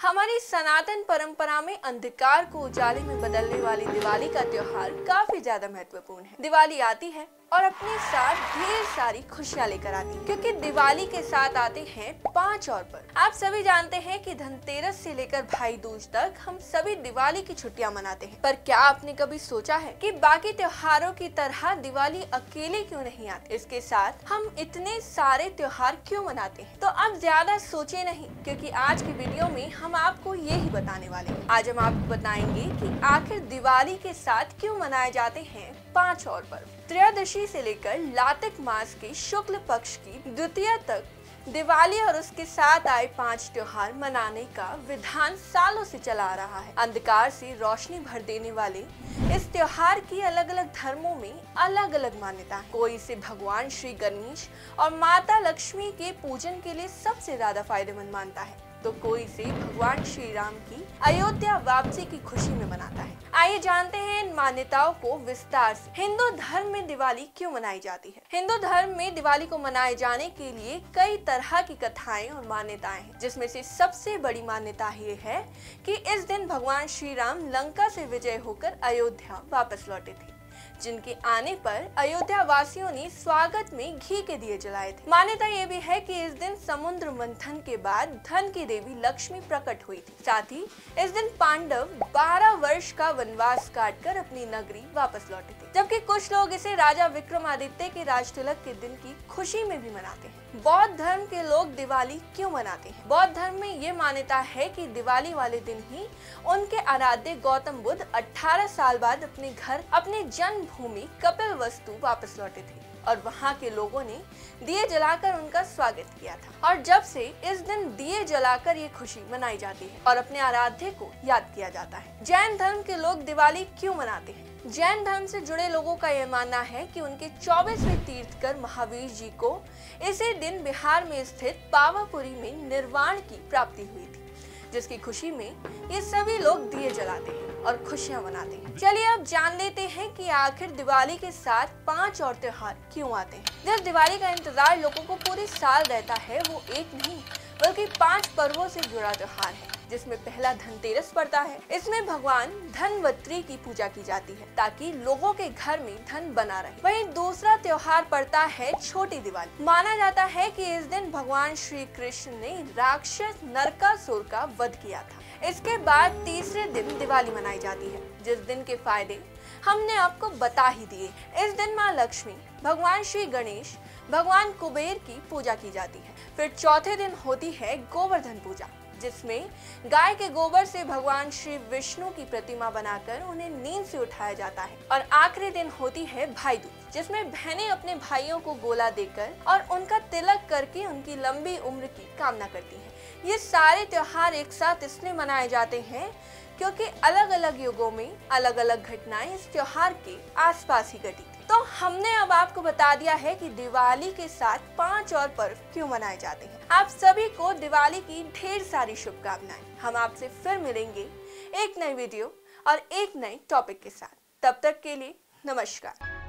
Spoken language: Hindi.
हमारी सनातन परंपरा में अंधकार को उजाले में बदलने वाली दिवाली का त्योहार काफी ज्यादा महत्वपूर्ण है। दिवाली आती है और अपने साथ ढेर सारी खुशियां लेकर आती है, क्योंकि दिवाली के साथ आते हैं 5 और पर्व। आप सभी जानते हैं कि धनतेरस से लेकर भाई दूज तक हम सभी दिवाली की छुट्टियां मनाते हैं। पर क्या आपने कभी सोचा है कि बाकी त्योहारों की तरह दिवाली अकेले क्यों नहीं आती? इसके साथ हम इतने सारे त्योहार क्यों मनाते हैं? तो अब ज्यादा सोचे नहीं, क्योंकि आज की वीडियो में हम आपको ये ही बताने वाले हैं। आज हम आपको बताएंगे कि आखिर दिवाली के साथ क्यों मनाए जाते हैं 5 और पर्व। त्रयोदशी से लेकर लातिक मास के शुक्ल पक्ष की द्वितीया तक दिवाली और उसके साथ आए 5 त्योहार मनाने का विधान सालों से चला आ रहा है। अंधकार से रोशनी भर देने वाले इस त्योहार की अलग अलग धर्मों में अलग अलग मान्यता है। कोई इसे भगवान श्री गणेश और माता लक्ष्मी के पूजन के लिए सबसे ज्यादा फायदेमंद मानता है, तो कोई इसे भगवान श्री राम की अयोध्या वापसी की खुशी में मनाता है। आइए जानते हैं इन मान्यताओं को विस्तार से। हिंदू धर्म में दिवाली क्यों मनाई जाती है? हिंदू धर्म में दिवाली को मनाए जाने के लिए कई तरह की कथाएं और मान्यताएं हैं, जिसमें से सबसे बड़ी मान्यता ये है कि इस दिन भगवान श्री राम लंका से विजय होकर अयोध्या वापस लौटे थे, जिनके आने पर अयोध्या वासियों ने स्वागत में घी के दिए जलाए थे। मान्यता ये भी है कि इस दिन समुद्र मंथन के बाद धन की देवी लक्ष्मी प्रकट हुई थी। साथ ही इस दिन पांडव 12 वर्ष का वनवास काटकर अपनी नगरी वापस लौटे थे, जबकि कुछ लोग इसे राजा विक्रमादित्य के राजतिलक के दिन की खुशी में भी मनाते हैं। बौद्ध धर्म के लोग दिवाली क्यों मनाते हैं? बौद्ध धर्म में ये मान्यता है कि दिवाली वाले दिन ही उनके आराध्य गौतम बुद्ध 18 साल बाद अपने घर, अपने जन्मभूमि कपिलवस्तु वापस लौटे थे और वहाँ के लोगों ने दिए जलाकर उनका स्वागत किया था। और जब से इस दिन दिए जलाकर ये खुशी मनाई जाती है और अपने आराध्य को याद किया जाता है। जैन धर्म के लोग दिवाली क्यों मनाते हैं? जैन धर्म से जुड़े लोगों का यह मानना है कि उनके 24वें तीर्थकर महावीर जी को इसी दिन बिहार में स्थित पावापुरी में निर्वाण की प्राप्ति हुई थी, जिसकी खुशी में ये सभी लोग दिए जलाते हैं और खुशियां मनाते हैं। चलिए अब जान लेते हैं कि आखिर दिवाली के साथ 5 और त्योहार क्यों आते हैं। जिस दिवाली का इंतजार लोगों को पूरे साल रहता है, वो एक नहीं बल्कि 5 पर्वों से जुड़ा त्योहार है, जिसमें पहला धनतेरस पड़ता है। इसमें भगवान धनवंतरी की पूजा की जाती है ताकि लोगों के घर में धन बना रहे। वहीं दूसरा त्योहार पड़ता है छोटी दिवाली। माना जाता है कि इस दिन भगवान श्री कृष्ण ने राक्षस नरकासुर का वध किया था। इसके बाद तीसरे दिन दिवाली मनाई जाती है, जिस दिन के फायदे हमने आपको बता ही दिए। इस दिन माँ लक्ष्मी, भगवान श्री गणेश, भगवान कुबेर की पूजा की जाती है। फिर चौथे दिन होती है गोवर्धन पूजा, जिसमें गाय के गोबर से भगवान श्री विष्णु की प्रतिमा बनाकर उन्हें नींद से उठाया जाता है। और आखिरी दिन होती है भाई दूज, जिसमें बहनें अपने भाइयों को गोला देकर और उनका तिलक करके उनकी लंबी उम्र की कामना करती हैं। ये सारे त्योहार एक साथ इसलिए मनाए जाते हैं क्योंकि अलग अलग युगों में अलग अलग घटनाएं इस त्योहार के आसपास ही घटी थी। तो हमने अब आपको बता दिया है कि दिवाली के साथ 5 और पर्व क्यों मनाए जाते हैं। आप सभी को दिवाली की ढेर सारी शुभकामनाएं। हम आपसे फिर मिलेंगे एक नई वीडियो और एक नए टॉपिक के साथ। तब तक के लिए नमस्कार।